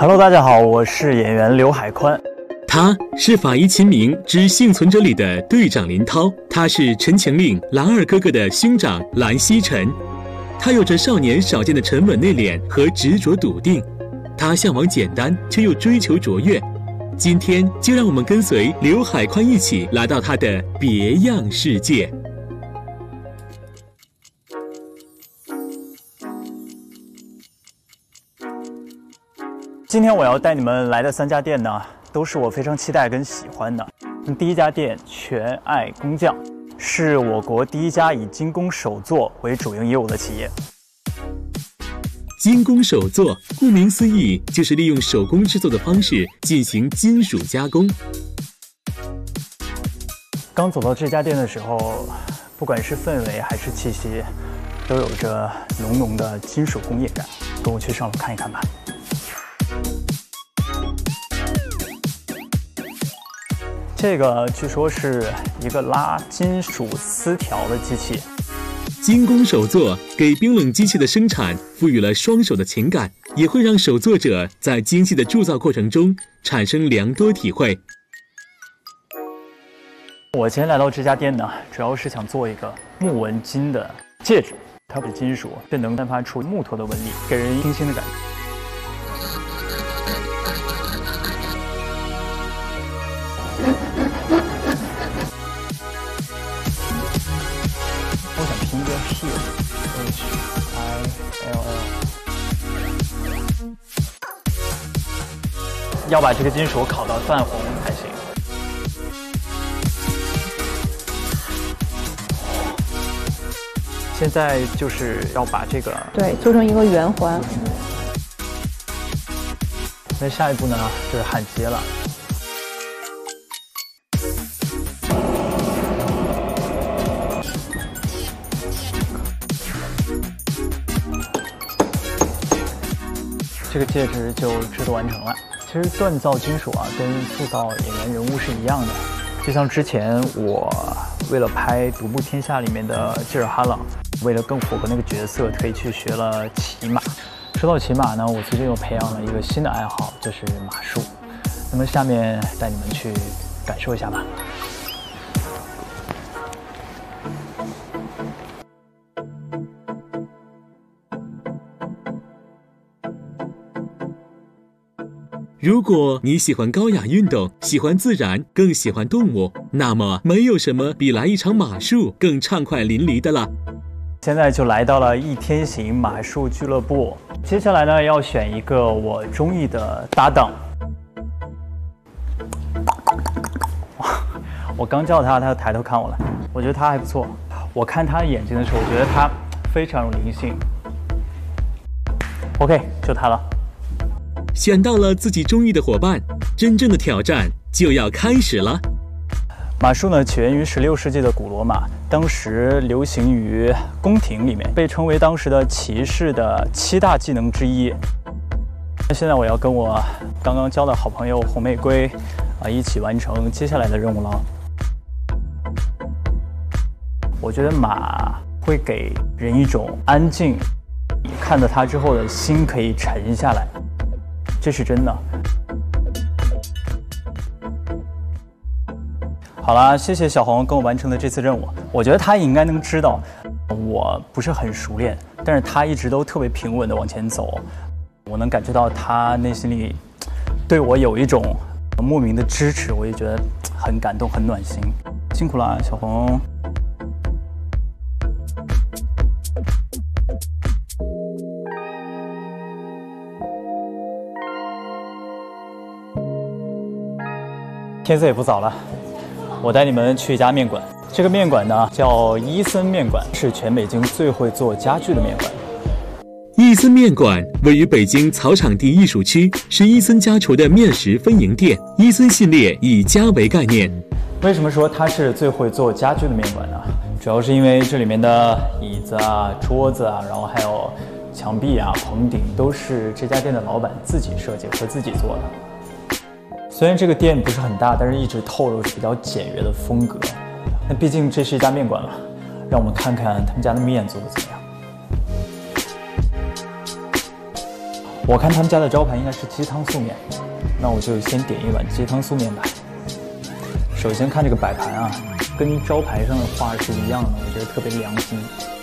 Hello， 大家好，我是演员刘海宽。 他是法医秦明之幸存者里的队长林涛，他是陈情令蓝二哥哥的兄长蓝曦臣。他有着少年少见的沉稳内敛和执着笃定，他向往简单却又追求卓越。今天就让我们跟随刘海宽一起来到他的别样世界。 今天我要带你们来的3家店呢，都是我非常期待跟喜欢的。第一家店全爱工匠，是我国第一家以精工手作为主营业务的企业。 精工手作，顾名思义，就是利用手工制作的方式进行金属加工。 刚走到这家店的时候，不管是氛围还是气息，都有着浓浓的金属工业感。跟我去上楼看一看吧。这个据说是一个拉金属丝条的机器。 精工手作给冰冷机器的生产赋予了双手的情感，也会让手作者在精细的铸造过程中产生良多体会。 我今天来到这家店呢，主要是想做一个木纹金的戒指，它是金属，却能散发出木头的纹理，给人清新的感觉。我想拼一个 HILL， 要把这个金属烤到泛红才行。现在就是要把这个做成一个圆环。 那下一步呢，就是焊接了。这个戒指就制作完成了。其实锻造金属啊，跟塑造演员人物是一样的。就像之前我为了拍《独步天下》里面的吉尔哈朗，为了更符合那个角色，特意去学了骑马。说到骑马呢，我最近又培养了一个新的爱好，就是马术。那么下面带你们去感受一下吧。 如果你喜欢高雅运动，喜欢自然，更喜欢动物，那么没有什么比来一场马术更畅快淋漓的了。 现在就来到了一天行马术俱乐部，接下来呢要选一个我中意的搭档。我刚叫他，他抬头看我了，我觉得他还不错。我看他的眼睛的时候，我觉得他非常有灵性。OK， 就他了。 选到了自己中意的伙伴，真正的挑战就要开始了。 马术呢，起源于16世纪的古罗马，当时流行于宫廷里面，被称为当时的骑士的7大技能之一。那现在我要跟我刚刚交的好朋友红玫瑰一起完成接下来的任务了。我觉得马会给人一种安静，看到它之后的心可以沉下来。这是真的。好啦，谢谢小红跟我完成的这次任务。我觉得他应该能知道我不是很熟练，但是他一直都特别平稳地往前走。我能感觉到他内心里对我有一种莫名的支持，我也觉得很感动，很暖心。辛苦了，小红。天色也不早了，我带你们去一家面馆。这个面馆呢叫伊森面馆，是全北京最会做家具的面馆。 伊森面馆位于北京草场地艺术区，是伊森家厨的面食分营店。伊森系列以家为概念。 为什么说它是最会做家具的面馆呢？主要是因为这里面的椅子啊、桌子啊，然后还有墙壁啊、棚顶，都是这家店的老板自己设计和自己做的。虽然这个店不是很大，但是一直透露着比较简约的风格。那毕竟这是一家面馆嘛，让我们看看他们家的面做的怎么样。 我看他们家的招牌应该是鸡汤素面，那我就先点一碗鸡汤素面吧。首先看这个摆盘啊，跟招牌上的画是一样的，我觉得特别良心。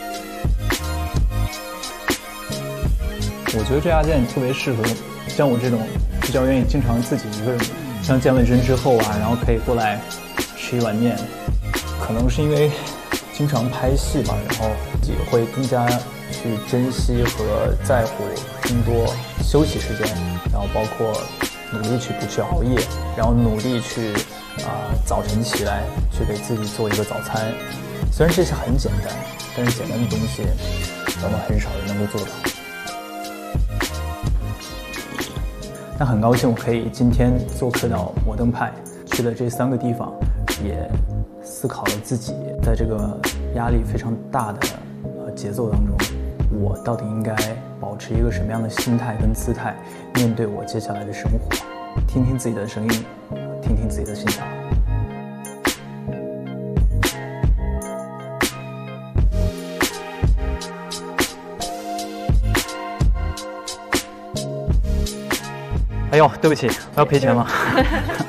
我觉得这家店特别适合像我这种比较愿意经常自己一个人，像健完身之后啊，然后可以过来吃一碗面。可能是因为经常拍戏吧，然后也会更加去珍惜和在乎更多休息时间，然后包括努力去不去熬夜，然后努力去早晨起来去给自己做一个早餐。虽然这些很简单，但是简单的东西往往很少人能够做到。那很高兴我可以今天做客到摩登派，去了这3个地方，也思考了自己在这个压力非常大的节奏当中，我到底应该保持一个什么样的心态跟姿态面对我接下来的生活。听听自己的声音，听听自己的心跳。哎呦，对不起，我要赔钱了。